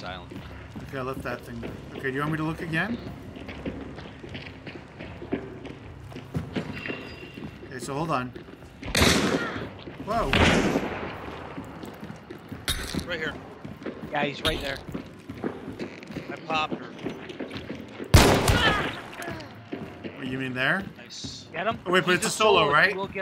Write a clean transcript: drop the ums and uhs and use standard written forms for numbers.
this island. Okay, I left that thing. Okay, do you want me to look again? Okay, so hold on. Whoa. Right here. Yeah, he's right there. I popped her. What, you mean there? Nice. Get him? Oh, wait, but He's it's a a solo, solo, right? we'll get